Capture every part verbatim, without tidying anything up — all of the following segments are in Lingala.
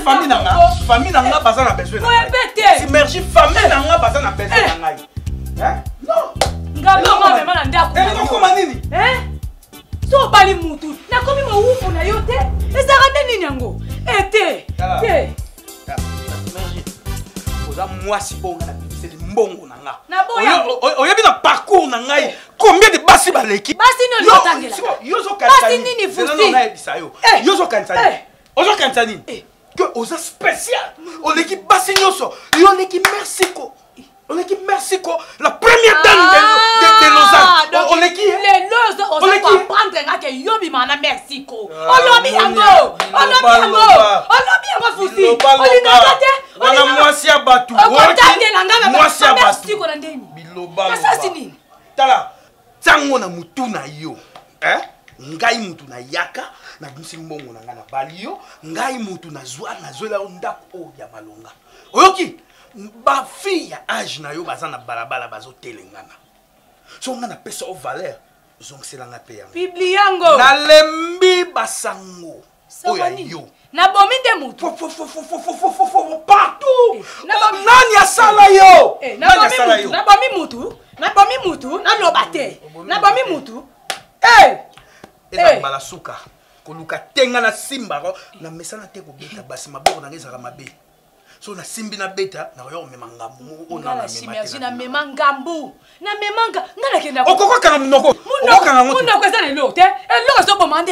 famille nanga, famille nanga baza na besoin. Synergie famille nanga baza na besoin nanga. Hein? Non. Ngalo mama mama ndako. Eh, koma nini? Eh? So bali mutu. Na komi mo wufu na yote. Ezaka nini nyango? Ete. Te. Synergie. Oza mwasi bonga na c'est mbongo nanga. Na boya. Oyebi na parcours nanga. Combien de basi baleki? Basi no lotangela. Yozo kanisa. Basi nini fusti? Non na ebisa yo. Yozo kanisa. Ozo kanisa nini? Que oza spécial. On l'équipe basi nyoso. Yo l'équipe Mexico. On l'équipe Mexico, la première dame de, de, de Lausanne. On l'équipe. Les Lausanne, on va prendre un que yobi mana Mexico. On lobi yango. On lobi yango. On lobi yango fusti. On l'inagate. On a moisi abatu. On contacte l'anga moisi abatu. Mexico nandeni. Biloba. Ça c'est nini? Tala. Tango na mutu na yo. Hein? Ngai mutu na yaka. Na gimsi mbongo na ngana bali yo. Ngai mutu na zwa na zwela ndako ya malonga. Oyoki? Ba fille ya âge na yo baza na balabala bazo telengana. So ngana pesa o valeur. Zonk selanga pe yango. Bibli yango. Na lembi basango. Oya yo. Na bomi de mutu. Fo fo fo fo fo fo fo fo partout. Nani asala yo? Nani asala yo? Na bomi mutu. Na bomi mutu. Na lobate. Na bomi mutu. Eh. Eza bala suka. Koluka tenga na simba na mesana te ko beta basi maboko na ngeza mabe. So na simbi na beta na yo mema ngambu ona na mema na mema ngambu na mema nga ngala kenda okoko kanga munoko okanga ngoto munoko eza na lo te elo so bomande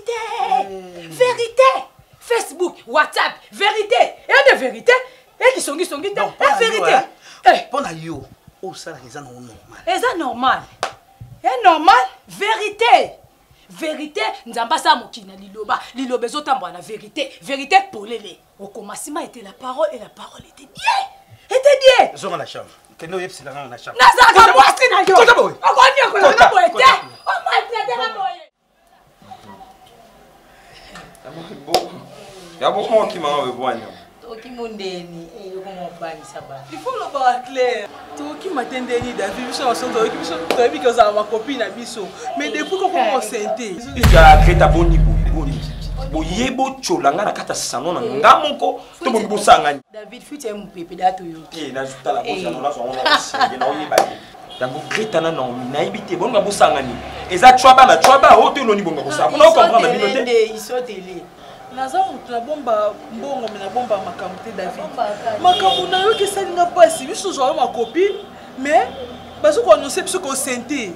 vérité vérité Facebook WhatsApp vérité et de vérité et qui songi songi te vérité eh pona yo o sala eza na normal eza normal est normal vérité vérité nzamba sa mokina liloba liloba ezotambwa na vérité vérité polele au commencement était la parole et la parole était bien était bien zonga na chambre kendo yepsi na na chambre nazaka mwasi na yo kota boy okoni ko na boy te o ma traiter na boy ya beaucoup qui m'a besoin Toki mondeni eh yoko mobani saba il faut le voir clair Toki matendeni David biso on sonto Toki biso tobi que ça ma copine na biso mais depuis qu'on commence senté il a créé ta boni boni boyebo cholanga na kata sano na ngamoko to bongi bosanga David fuite mu pepe dato yo eh na juta la bosa na so on se na oyi ba tango greta na no na ibite bonga bosanga ni eza chwaba na chwaba hoto lo ni bonga bosanga na comprendre binote il sauteli naza mutu na bomba mbongo me na bomba makambo te David makambo na yo kesali nga pasi biso zo ma copine mais bazo ko annoncer biso ko senté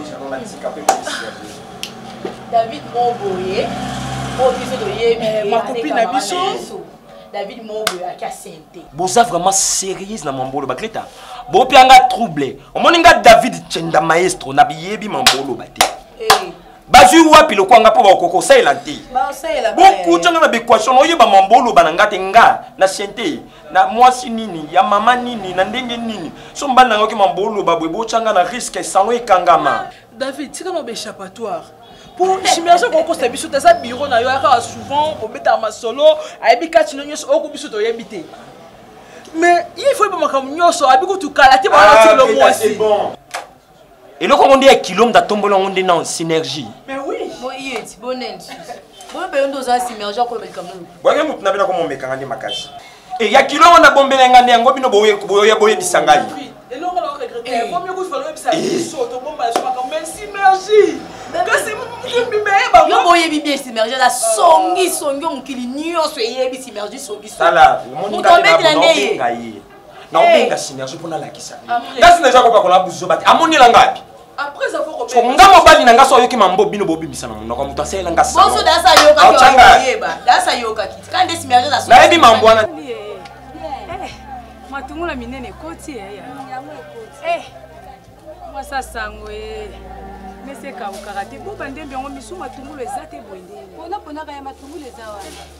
David Moboye o biso do yebi ma copine na biso David Moboye a senté boza vraiment sérieuse na mambolo ba greta bo pianga troublé o moninga David Chenda maestro na biyebi mambolo ba te eh bazui wapi lo kwanga po ba kokoko saila te ba saila ba beaucoup tanga na bequation oye ba mambolo bananga te nga na sente na mwasi nini ya mama nini na ndenge nini so mbana ngoki mambolo ba bwebo tanga na risque sango ekangama David tika no be échappatoire pour chimérage ko ko sabiso ta sa bureau na yo aka souvent ko beta masolo ayebi kati no nyoso oko biso to yebite mais il faut pas makambo nyoso abiko tu kala te ba la le mwasi et le on dit un kilomètre d'atombolo on dit non synergie mais oui moi yeti bonen bon be ndo za synergie ko be comme nous boye mutu na bina ko momeka ngandi makasi et ya kilomètre na bombele ngandi ngo bino boye boye boye bisangai et là on va regretter faut mieux que faut le bisa so to bomba so makambo mais synergie kasi mbimeba yo boye bibi synergie la songi songi mukili nyoso yebi synergie songi sala mon ngandi na boye na obenga synergie pona la kisa ngasi na jako pa kola buzo bati amoni la ngapi après avoir ko ngamo bali na ngaso yoki mambo bino bobimisa na mundo ko mutu asela ngasa boso dasa yoka ki yeba dasa yoka kiti kande synergie la na ebi mambo ana eh matungula minene koti eh eh mwasa sangwe mese ka ukarate bo bandembe ngo misu matungulu ezate boende pona pona ka ya matungulu ezawa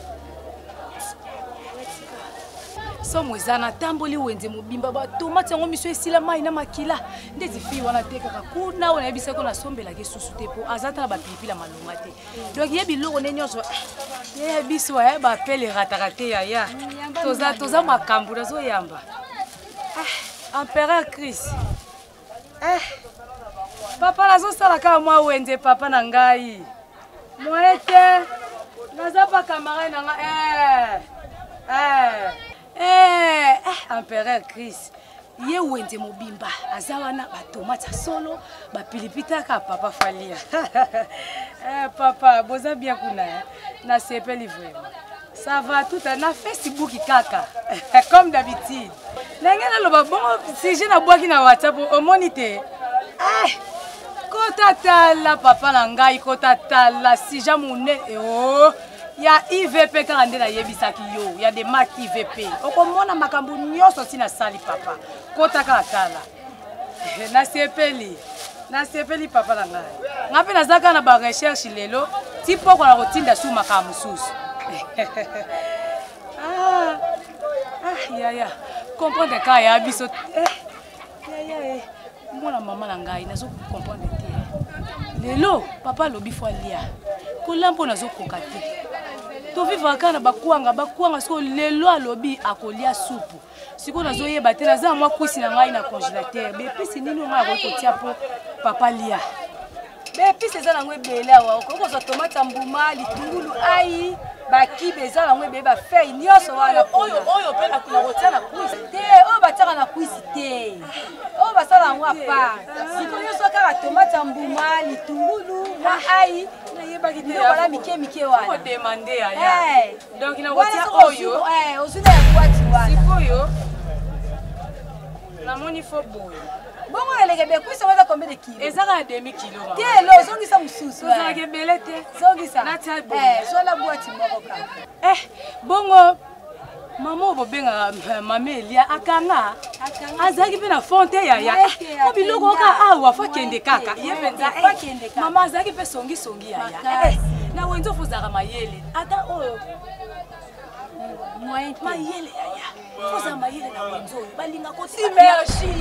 somo ezana tamboli wenze mobimba ba tomate yango miso esila mai na makila ndezi fi wana te kaka kuna wana yebisa ko na sombela ke susu te po azata na ba pilipila malonga te donc yebi loko ne nyonso ye biso ya ba pele ratarate ya ya toza toza makambu na zo yamba ah empereur Chris eh papa nazo sala ka mwa wenze papa na ngai moete naza pa camarade na nga eh Eh, empereur Chris. Ye wende mobimba azawana ba tomate solo ba pilipita ka papa falia. Eh papa, boza bien kuna. Na sepeli vraiment. Ça va tout na Facebook kaka. Comme d'habitude. Nangena loba bon si je na boaki na WhatsApp au monité. Eh kota tala papa na ngai kota tala si jamune oh. Ya I V P quand on est yebisaki yo, ya des marques I V P. Okomona makambo nyonso tina sali papa. Kota ka tala. Na sepeli. Na sepeli papa na ngai. Ngapi nazaka na ba recherche lelo, tipo ko na kotinda su makambo susu. Ah. Ah ya ya. Comprendre ka ya biso. Eh. Ya ya eh. Mwana mama na ngai nazo comprendre te. Lelo papa lobi fo lia. Kolampo nazo kokate. To vivre kana bakuanga bakuanga so lelo alobi akolia soupe. Siko nazo yeba te naza mwa kwisi na ngai na congélateur. Be pisi nini nga ko kotia po papa lia. Be pisi za na ngwe bela wa ko zo tomate mbuma litungulu ai baki beza na ngwe be ba fei nyoso wana oyo oyo pe na kuna kotia na kwisi te o bataka na kwisi te. O basala ngwa pa. Siko nyoso ka tomate mbuma litungulu na ai voilà mike mike wana. Faut demander aya. Donc ina kotia oyo. Eh, osuda ya kwati wana. Sikoyo. Na moni fo boy. Bongo eleke be kwisa wala combien de kilos? Ezaka demi kilo mama. Te lo zongisa mususu. Ezaka ke belete. Zongisa. Na tia boy. Eh, so la boîte moko ka. Eh, bongo Maman bobenga mama Elia akanga azaki pe na fonte ya ya ko biloko ka awa fa kende kaka ye penza fa kende kaka mama azaki pe songi songi ya ya na wenzo fuzaka mayele ata oyo moyen mayele ya ya fuza mayele na wenzo balinga ko merci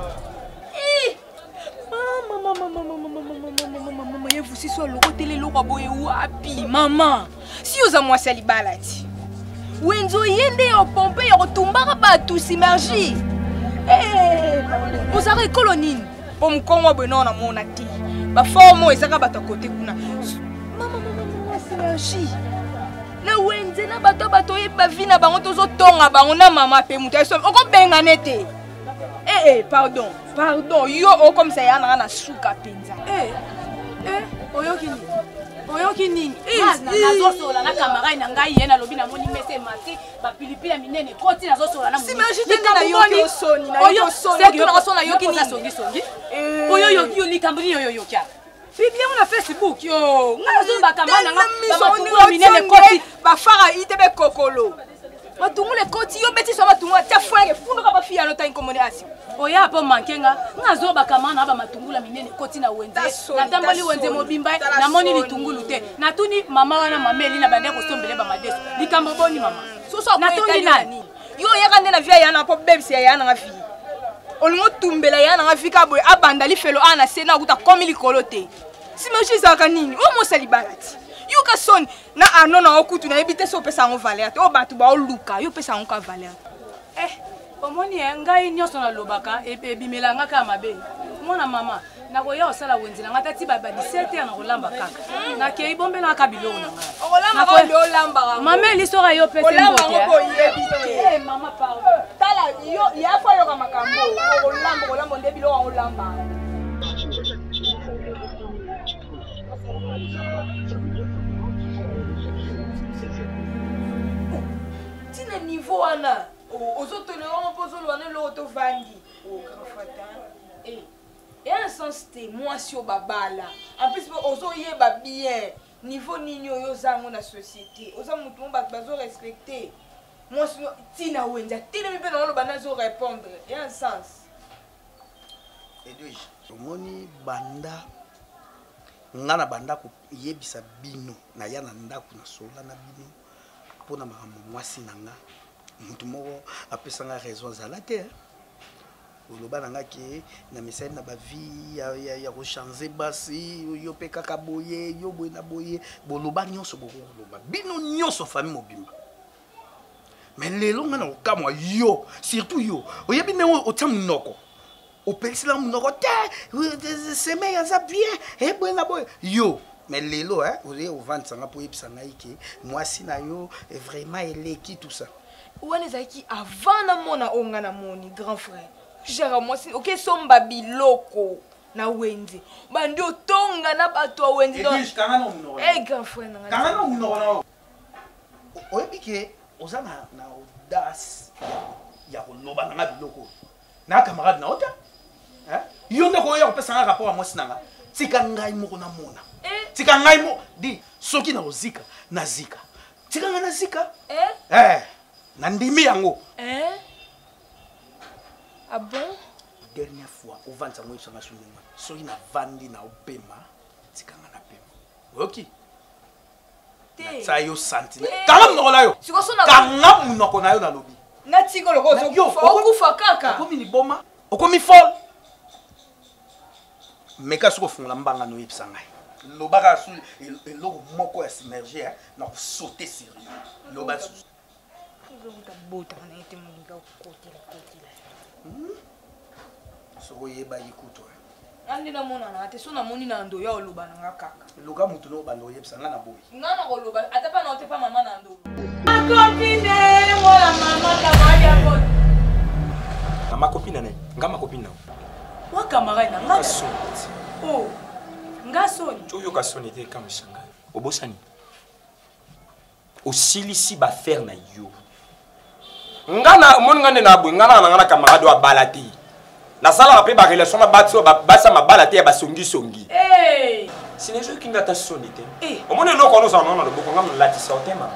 eh mama mama mama mama mama mama mama ye vusi so loko tele loko boye wapi mama si oza mwasi alibalati Wenzo yende yo pompe yo tumbaka batu simergie. Eh, osaka kolonine. Pom kongo beno na mona ti. Ba formo ezaka bata côté kuna. Mama mama mama simergie. Na wenze na bato bato ye ba vina bango tozo tonga bango na mama pe muta so. Oko benga nete. Eh eh, pardon. Pardon. Yo o comme ça yana na suka penza. Eh. Eh, oyoki ni. Oyoki nini? Na nazo sola na camarade na ngai yena lobi na moni mese mati ba pilipili minene koti nazo sola na moni. Simagine na yoki soni na yoki soni. Oyo na sona yoki ni songi songi. Oyo yoki yo likambuni yo yo kya. Biblia na Facebook yo. Ngazo ba camarade na ba matungula minene koti ba fara itebe kokolo. Matungule koti yo beti so matungula tia fwere fundo ka ba fia no ta inkomone asi. Oya po mankenga ngazo ba kamana ba matungula minene koti na wenze na tambali wenze mobimba na moni litungulu te na tuni mama wana mameli na bande ko sombele ba madeso likambo boni mama soso na tuni nani yo yaka ndena via yana po bebisi yana nga fi olingo tumbela yana nga fika boy abanda li felo ana sena kuta komi likolo te simaji zaka nini o mo salibalati yo ka son na anona okutu na ebite so pesa ngo valeur te o batu ba o luka yo pesa ngo ka valeur eh omoni ngai nyoso na lobaka ebimelanga ka mabe mona mama na koya osala wenzela ngata ti ba dix-sept na kolamba kaka na ke ibombe na ka biloko na ngai okolamba ko lo lamba ka mama lisora yo pese mbote eh mama pardon tala yo ya fa yo ka makambo okolamba kolamba nde biloko ngolamba tina niveau wana Ozotolérant pose le l'auto vangi. Oh, Karafata. Eh, et un sens te moi si au babala. En plus, ozo yeba bien. Niveau nino yo zango na société. Oza mutumo ba bazo respecter. Moi si tina wenza. Tina mi pe na lo bana zo répondre. Et un sens. Edouige, omoni banda. Ngana banda ko yebisa bino na yana ndako na sola na bino. Pona makambo mwasi nanga. Mutu moko apesanga raison zala te oloba nanga ke na misali na ba vie ya ya, ya rechanger basi yo pe kaka boye yo boye na boye boloba nyonso boko loba bino nyonso famille mobimba mais lelo ngana okamwa yo surtout yo oyebi ne otia munoko opesila munoko te seme ya za bien e boye na boye yo mais lelo hein oye ovanda sanga po yebisa ngai ke mwasi na yo vraiment eleki tout ça wana ezalaki avant namona oyo nga namoni grand frère jara mwasi okesomba biloko na wenze bandi otonga na bato ya wenze eh grand frère nanga kanga no munoko na oyebi ke oza na na audace ya koloba nanga biloko na camarade na ota hein yo ndeko oyo kopesa nga rapport ya mwasi nanga tika ngai moko na mona tika ngai mo di soki na ozika na zika tika nga na zika eh eh na ndimi yango eh ah bon dernière fois ovanda ngo isanga sunenga soki na vandi na opema tika nga na pema oki te sa yo santi kanga munoko na yo sikosona kanga munoko na yo na lobi na tiko loko zo okufa kaka okomi liboma okomi fol meka soko fungola mbanga no yebisa ngai lobaka su eloko moko ya synergie na kosaute sérieux loba su bota na ete moninga okotela kotela soko yeba yikuto andi namona na te so namoni na ndo ya oloba na nga kaka luka mutu no bando yebisa nga na boyi nga na koloba ata pa na ote pa mama na ndo akopine mola mama kamari ya bota Mama copine ne nga ma copine na wa camarade na nga kasoni oh nga soni oyo kasoni te kama shanga obosani osilisi ba faire na yo nga na mon nga ne na bwe nga na nga na camarade wa balati na sala pe ba relation na batso ba basa mabala te ba songi songi eh sinejo kinga ta soni te eh omone no kono za no na boko nga mlati sautema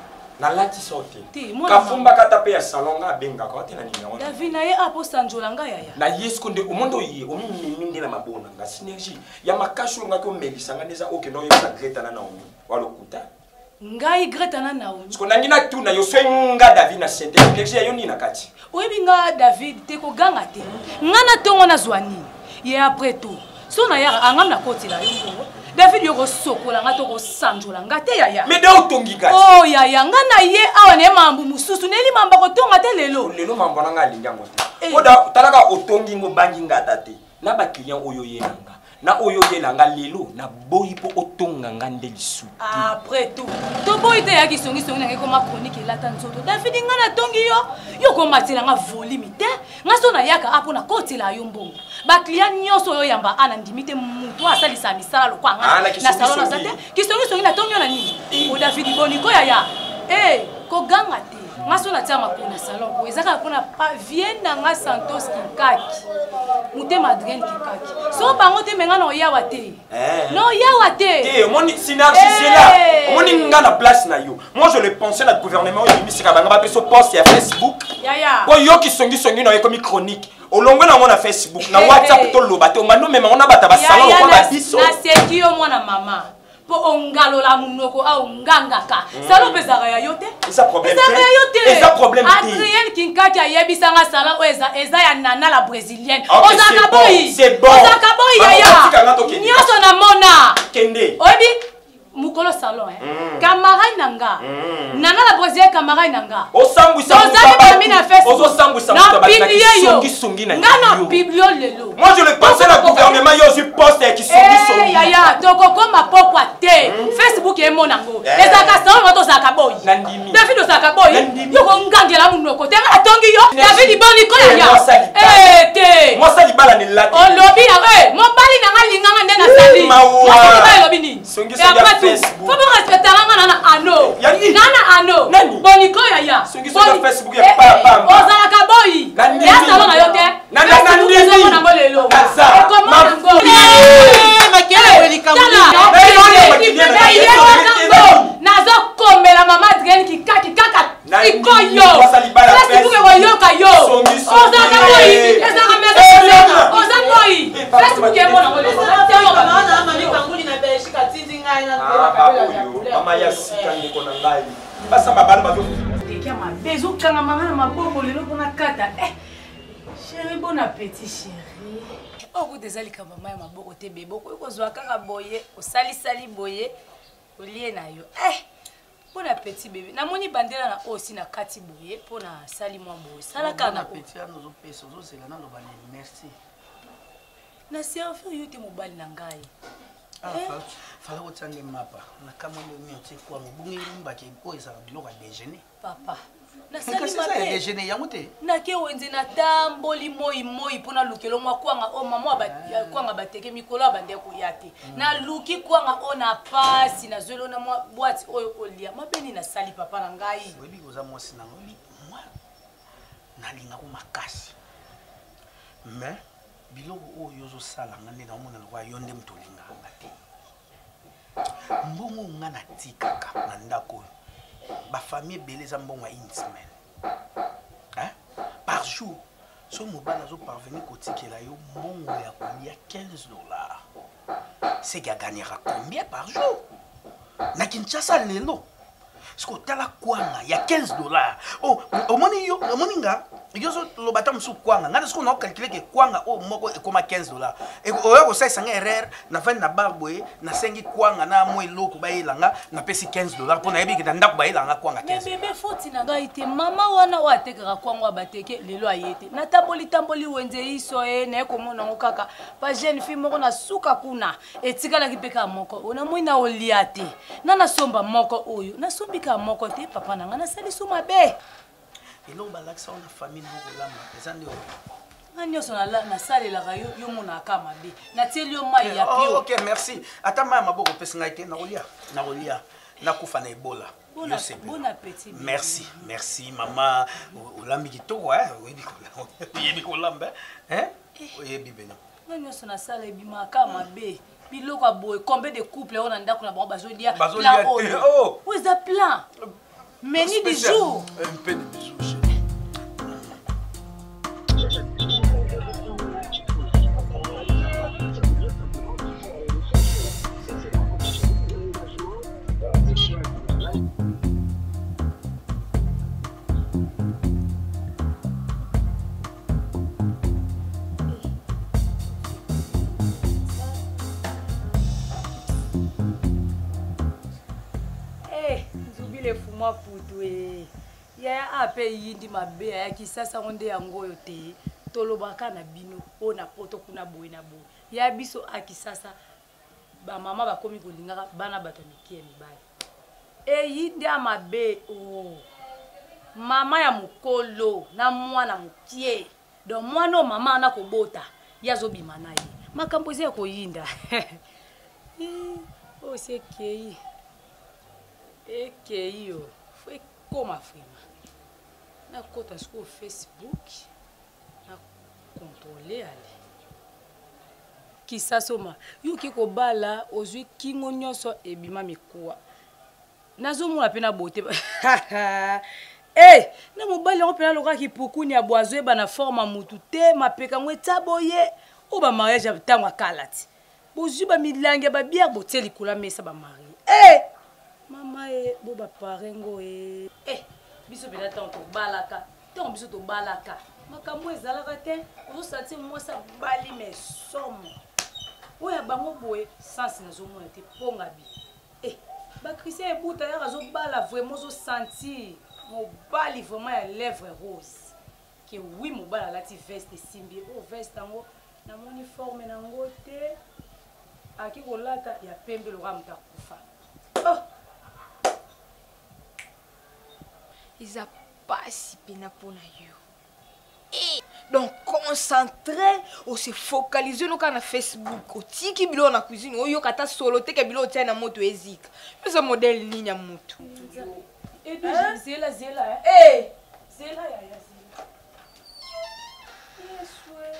na lati sauté Ti, mwana kafumba kata pe ya salon nga benga ka te na numéro David na ye apo sanjola nga yaya na yesko nde omondo ye omiminde na mabona nga synergie ya makasho nga ko melisa nga neza oke no yesa Greta na Naomi walokuta ngai Greta na Naomi sko nangi na tuna yo swenga David na sente synergie yo ni na kati oyebi nga David te ko ganga te nga na tongo na zwani ye après tout so na ya angam na kotila yo mbongo David yoko sokola nga to ko sanjola nga te yaya mais da utongi kati oh yaya nga na ye awa ne mambu mususu neli mamba ko tonga te lelo lelo mambo na nga linga ngote oda talaka otongi ngo bangi ngata te na ba client oyo yenanga na oyo yelanga lelo na boyi po otonga nga nde lisu après tout to boyi te ya kisongi songi na ko ma chronique elata nzoto David nga na tongi yo yo ko matela nga volume te nga so na yaka apo na kotela yo mbongo ba client nyonso yo yamba ana ndimite mutu asalisa misala lokwa nga na salon na sate kisongi songi na tongi yo na nini o David boni ko yaya eh ko ganga te nga so na tia makona salon ko ezaka pona pa vienne nga Santos Kikaki mutema Adrien Kikaki so bango te menga no yawa te no yawa te te moni synergie c'est là moni nga na place na yo moi je le pensais na gouvernement yo mi sika banga ba peso post ya Facebook yaya ko yo ki songi songi no ekomi chronique olongwe na mona Facebook na WhatsApp to loba te mano mema ona bata ba salon ko ba biso na seki yo mwana mama po ongalola munoko au ngangaka salo bezaka ya yote eza problème te eza yote eza problème te Adrien Kinkaki ayebisa nga sala eza eza ya nana la brésilienne okay, ozaka boyi c'est bon ozaka boyi yaya nyoso na mona kende oyebi mukolo salon eh mm. Camarade nanga mm. Nana la brésilienne camarade nanga osambwisa ozali parmi na Facebook osambwisa na biblio yo songi na ngana biblio lelo moi je le pensais na gouvernement yo je poste ya kisongi songi yaya toko koma pokwa te Facebook e monango ezaka salon moto zaka boy David ozaka boy yo ko ngangela munoko te ngana tongi yo David boni ko yaya eh te moi ça libala ni lati olobi ya eh mobali nanga linganga nde na sali moi ça lobi ni songi songi Facebook. Faut pas respecter la nana ano. Nana ano. Boniko yaya. Songi songi Facebook ya pa pa. Ozala kaboyi. Ya salon na yote. Nana nana ndezi. Na ngolo lelo. Kaza. E comment ngo. Eh makele weli kamuli. Nazo komela mama Adrien Kikaki kaka. Iko yo. Facebook ko yoka yo. Ozala kaboyi. Eza kameza. Ozala kaboyi. Facebook e mo na ngolo. Telo mama na mami kanguli na Belgique atindi ngai na. Mama ya sika ndeko na ngai basa mabana bazo dekia mabezo kanga mangana maboko lelo pona kata eh chérie bon appétit chérie oku dezali ka mama ya maboko te beboko ekozwa kaka boye osali sali boye olie na yo eh bon appétit bébé namoni bandela na osi na kati boye pona sali mwa boye sala kana appétit ano zo pesa zo sela na lo bane merci na servir yo te mobali na ngai ah fala otsange mapa na kama le mioti kwa mbungi rumba ke po eza biloko déjeuner papa nasali ça mabe déjeuner yango te nake wenze natamboli moi moi mpona lukelo mwa kwanga o mama kwanga bateke mikolo abande koya te naluki kwanga o na pasi nazweli na mwa boîte oyo kolia mabeni nasali papa na ngai oyebi koza mwasi nango mwa nalingako makasi mais biloko oyo ozosalanga nde naomona lokwa yo nde moto olinganga te mbongo nga natikaka na ndako oyo bafamille ebele eza mbongo ya une semaine par jour so mobali azoparvenir kotikela yo mbongo ya kolia quinze dollars seke aganyaka combien par jour na Kinshasa lelo siko otala kwanga ya quinze dollars oh omoni yo omoni nga yozo lobata mosu kwanga ngana siko naocalcule ke kwanga o moko ekoma quinze dollars oyo kosalisa erreur na vandi na barboye nasengi kwanga na mwa eloko bayelanga napesi quinze dollars mpo nayebi keta ndako bayelanga kwanga quinze bebe foti na ngai te mama wana oyo atekaka kwanga oyo bateke lelo aye te natamboli tamboli wenze iso ye naye komona ngo kaka ba jeune fille moko na suka kuna etikalaki mpe kaka moko onamoi na olia te na nasomba moko oyo nasombika moko te papa na ngai nasali so mabe eloko balakisa ona famille bokolamba eza nde oyo nga nyonso nasalelaka yo yo monaka mabe natieli yo mai ya pio ok merci ata mai ya maboko opesi ngai te nakolia nakolia nakufa na ebola bon appétit merci merci mama olambi kitoko oyebi kolamba oyebi beno nga nyonso nasala ebimaka mabe biloko ya boye combien de couple oyo na ndako na bango bazolia plan oyo o eza plan menu du jour un peu de bisous fuma putu e ya ape yindi mabe ya kisasa onde yango yo te tolobaka na bino o na poto kuna boye na boye ya biso akisasa ba mama bakomi kolingaka bana bato mikie mibali e yindi amabe o mama ya mukolo na mwana mukie do mwana o mama na kobota yazo bimana ye makambo ze ko yinda o se kei eke hiyo foi koma frima na kota siko Facebook na contrôler ale kisasoma yuki ko bala ozwi kingo nyonso ebima mikuwa nazomona pe na bote eh na mobali on pe na loka ki pukuni ya boazo ba na forma mutu te mapeka ngwe taboye o ba mariage tango akalati bozwi ba milange ba bière boteli kula mesa ba mari eh mama e bo ba parengo e eh biso bela tanto balaka tanto biso to balaka makambo ezalaka te ozo sati mwasa bali me somo oya bango boye sans na zo mona te ponga bi eh ba Christian ebuta ya razo bala vraiment zo sentir mo bali vraiment ya lèvre rose que oui mo bala lati veste simbi o veste ngo na uniforme na ngote aki kolata ya pembe lo ramta kufa oh Ils a pas si pena pour yo. Et donc concentré, on se focaliser no kana Facebook, o tiki bilo na cuisine, o yo kata solo te ke bilo tia na moto ezika. Pesa modèle ni ya moto. Et puis zela zela eh zela ya ya zela. Yeswe.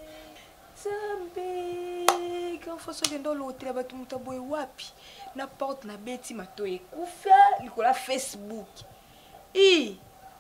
Zambe, quand faut se dans l'hôtel ba tumuta boy wapi. Na porte na beti matoye kufa likola Facebook. I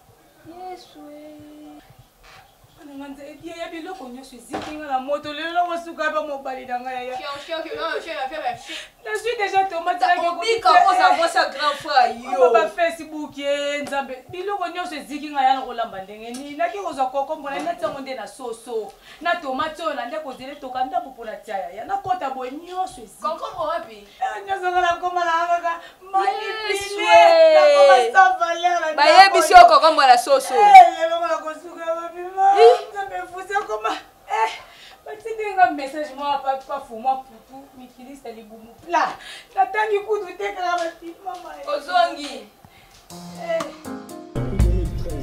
Yeswe Ananganza edia ya biloko nyonso zikinga na moto lelo wasuka ba mobali danga ya. Chien chien que non chien va faire. Je suis déjà tombé dans le groupe quand ça voit ça grand frère yo. Ba Facebook ye nzambe biloko nyonso zikinga ya na lamba ndenge ni na ki oza kokombona na tsango nde na soso na tomate na nde ko zele to kanda popona tia ya na kota bo nyonso zi. Konko wapi? Nyonso na koma na ngaka manipulé na koma sa valeur. Ba yebi si okokomba na soso. Eh lelo na kosuka ba bima. Ça me faisait comment eh petit un message moi pas pas fou moi pour tout mikili c'est les boumou là natangi kudu te kala bati mama ozongi eh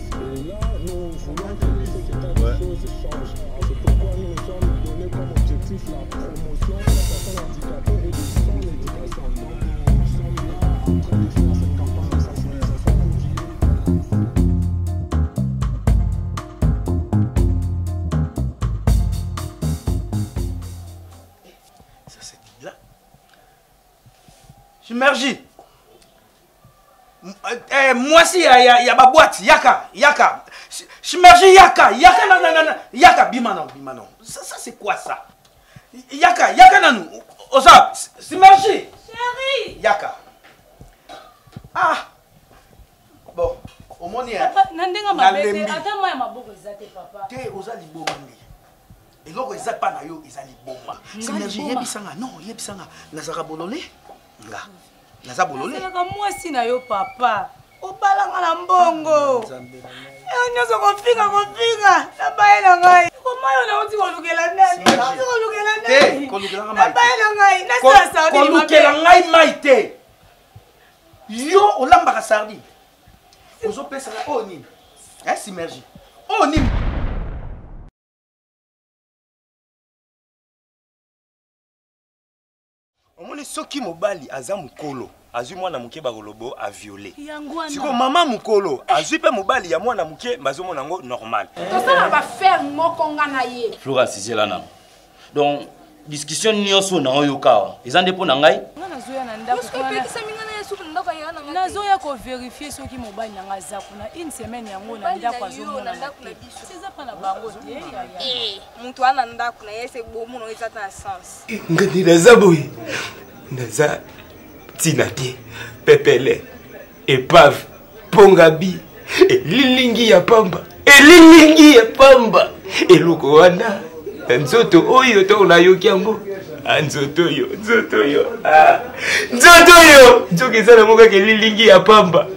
Chimergie. Eh, moi si, il y a ma boîte, yaka, yaka. Chimergie, yaka, yaka, non, non, non, yaka, bimanon, bimanon. Ça, ça c'est quoi ça? Yaka, yaka, nanou. Osa, Chimergie. Chérie. Yaka. Ah. Bon, au moins, il y a. Nandenga mabete, attends moi ma boko ezate papa. Te, osa liboma ngi. Et là, ils n'ont pas nayo, ils ont liboma. Chimergie, yebisanga, non, yebisanga. Nazara bololé. Nga. Naza bololé. Saka moi si na yo papa. Obalanga na mbongo. Eh nyoso kofinga kofinga. Na baye na ngai. Koma yo na uti kolukela nani? Uti kolukela nani? Te, kolukela ngai. Na baye na ngai. Na sa sa ni mabe. Kolukela ngai maite. Yo olambaka sardi. Ozo pesa na o nini? Eh Chimergie. O nini? Omoni soki mobali aza mukolo azwi mwana muke bakolobo a violer. Yangwana. Siko mama mukolo azwi pe mobali ya mwana muke bazomona ngo normal. Tosala ba faire moko nga na ye. Florence Zelana. Donc discussion nyonso na oyo kawa. Ezande po na ngai? Ngana zoya na ndako. Parce que peki samina na yesu ndako ya na ngai. Nazoya ko vérifier soki mobali nanga za kuna une semaine yango na ndako azomona ndako na biso. C'est pas na bango te ya ya. Eh, muntu ana ndako na yese bomu no ezata na sens. Ngani naza boye. Naza Tinate, Pepele, Epave, Pongabi, Lilingi ya pamba, Lilingi ya pamba, Eluko wana, nzoto oyo to na yoki yango, nzoto yo, nzoto yo, ah, nzoto yo, nzoki sana moka ke Lilingi ya pamba.